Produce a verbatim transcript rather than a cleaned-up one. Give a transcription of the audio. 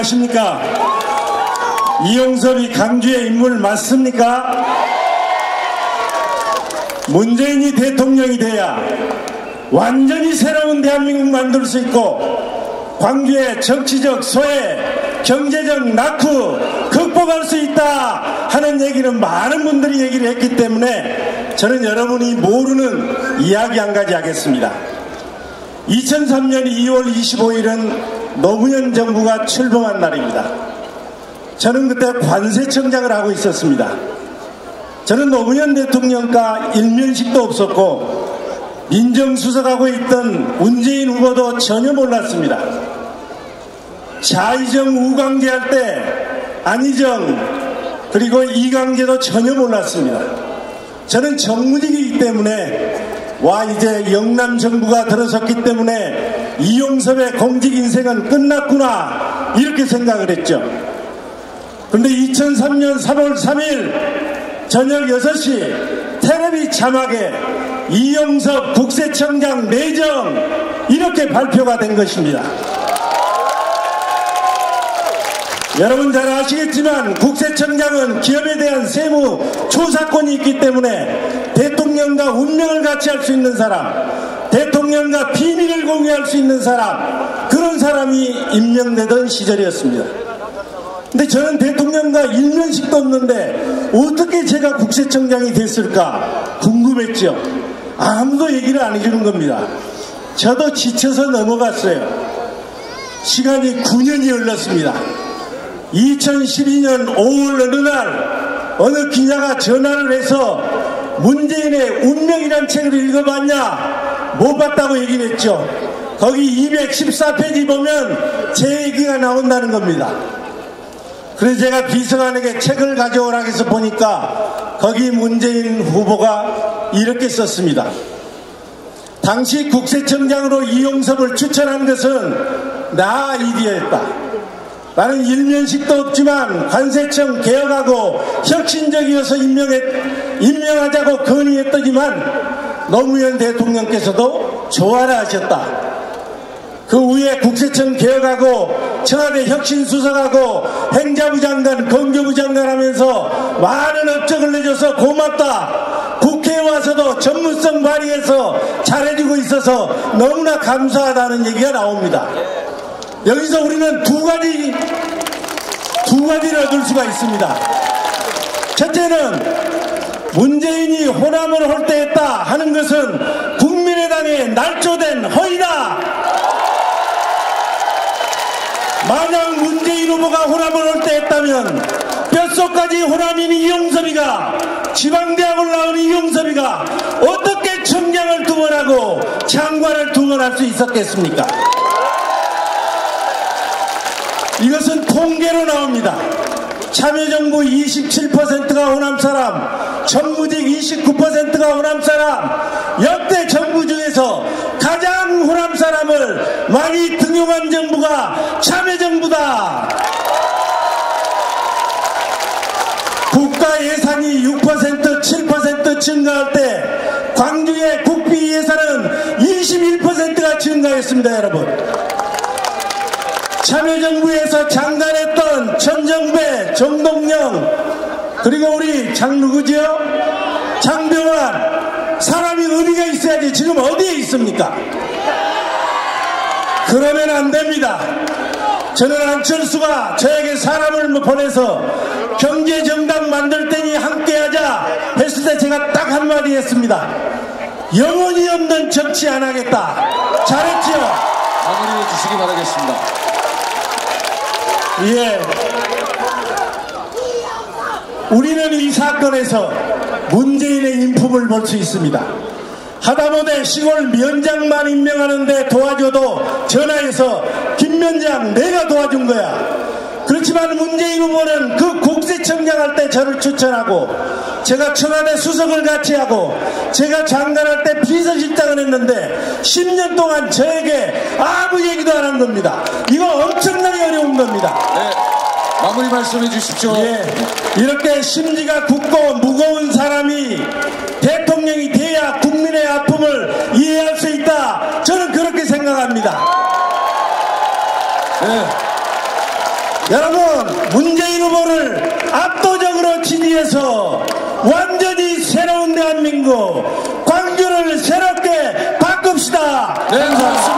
안녕하십니까? 이용섭이 강주의 인물 맞습니까? 문재인이 대통령이 돼야 완전히 새로운 대한민국 만들 수 있고 광주의 정치적 소외, 경제적 낙후 극복할 수 있다 하는 얘기는 많은 분들이 얘기를 했기 때문에 저는 여러분이 모르는 이야기 한 가지 하겠습니다. 이천삼 년 이월 이십오일은 노무현 정부가 출범한 날입니다. 저는 그때 관세청장을 하고 있었습니다. 저는 노무현 대통령과 일면식도 없었고 민정수석하고 있던 문재인 후보도 전혀 몰랐습니다. 자이정 우강제 할 때 안희정 그리고 이강제도 전혀 몰랐습니다. 저는 정무직이기 때문에 와 이제 영남 정부가 들어섰기 때문에 이용섭의 공직 인생은 끝났구나 이렇게 생각을 했죠. 그런데 이천삼 년 삼월 삼일 저녁 여섯 시 텔레비 자막에 이용섭 국세청장 내정 이렇게 발표가 된 것입니다. 여러분 잘 아시겠지만 국세청장은 기업에 대한 세무 조사권이 있기 때문에 대통령과 운명을 같이 할 수 있는 사람, 대통령과 비밀을 공유할 수 있는 사람, 그런 사람이 임명되던 시절이었습니다. 근데 저는 대통령과 일면식도 없는데 어떻게 제가 국세청장이 됐을까 궁금했죠. 아무도 얘기를 안 해주는 겁니다. 저도 지쳐서 넘어갔어요. 시간이 구 년이 흘렀습니다. 이천십이 년 오월 어느 날 어느 기자가 전화를 해서 문재인의 운명이란 책을 읽어봤냐? 못 봤다고 얘기를 했죠. 거기 이백십사 페이지 보면 제 얘기가 나온다는 겁니다. 그래서 제가 비서관에게 책을 가져오라고 해서 보니까 거기 문재인 후보가 이렇게 썼습니다. 당시 국세청장으로 이용섭을 추천한 것은 나 아이디어였다. 나는 일면식도 없지만 관세청 개혁하고 혁신적이어서 임명했, 임명하자고 건의했더니만 노무현 대통령께서도 좋아라 하셨다. 그 후에 국세청 개혁하고 청와대 혁신수석하고 행자부 장관, 건교부 장관 하면서 많은 업적을 내줘서 고맙다. 국회에 와서도 전문성 발휘해서 잘해주고 있어서 너무나 감사하다는 얘기가 나옵니다. 여기서 우리는 두 가지, 두 가지를 얻을 수가 있습니다. 첫째는 문재인이 호남을 홀대했다 하는 것은 국민의당의 날조된 허위다. 만약 문재인 후보가 호남을 홀대했다면 뼛속까지 호남인 이용섭이가 지방대학을 나온 이용섭이가 어떻게 청장을 두 번 하고 장관을 두 번 할 수 있었겠습니까? 이것은 통계로 나옵니다. 참여정부 이십칠 퍼센트가 호남 사람, 정무직 이십구 퍼센트가 호남 사람, 역대 정부 중에서 가장 호남 사람을 많이 등용한 정부가 참여정부다. 국가 예산이 육 퍼센트, 칠 퍼센트 증가할 때 광주의 국비 예산은 이십일 퍼센트가 증가했습니다. 여러분, 참여정부에서 장관했던 천정배, 정동영, 그리고 우리 장 누구지요? 장병환, 사람이 어디가 있어야지 지금 어디에 있습니까? 그러면 안 됩니다. 저는 안철수가 저에게 사람을 보내서 경제정당 만들 테니 함께하자 했을 때 제가 딱 한마디 했습니다. 영혼이 없는 정치 안 하겠다. 잘했지요? 마무리해 주시기 바라겠습니다. 예. 우리는 이 사건에서 문재인의 인품을 볼 수 있습니다. 하다못해 시골 면장만 임명하는데 도와줘도 전화해서 김면장 내가 도와준 거야. 그렇지만 문재인 후보는 그 국세청장 할 때 저를 추천하고 제가 청와대 수석을 같이 하고 제가 장관할 때 비서실장을 했는데 십 년 동안 저에게 아무 얘기도 안 한 겁니다. 이거 엄청나게 어려운 겁니다. 네, 마무리 말씀해 주십시오. 예, 이렇게 심지가 굳고 무거운 사람이 대통령이 돼야 국민의 아픔을 이해할 수 있다. 저는 그렇게 생각합니다. 네. 여러분, 문재인 후보를 압도적으로 지지해서 완전히 새로운 대한민국, 광주를 새롭게 바꿉시다. 네, 감사합니다.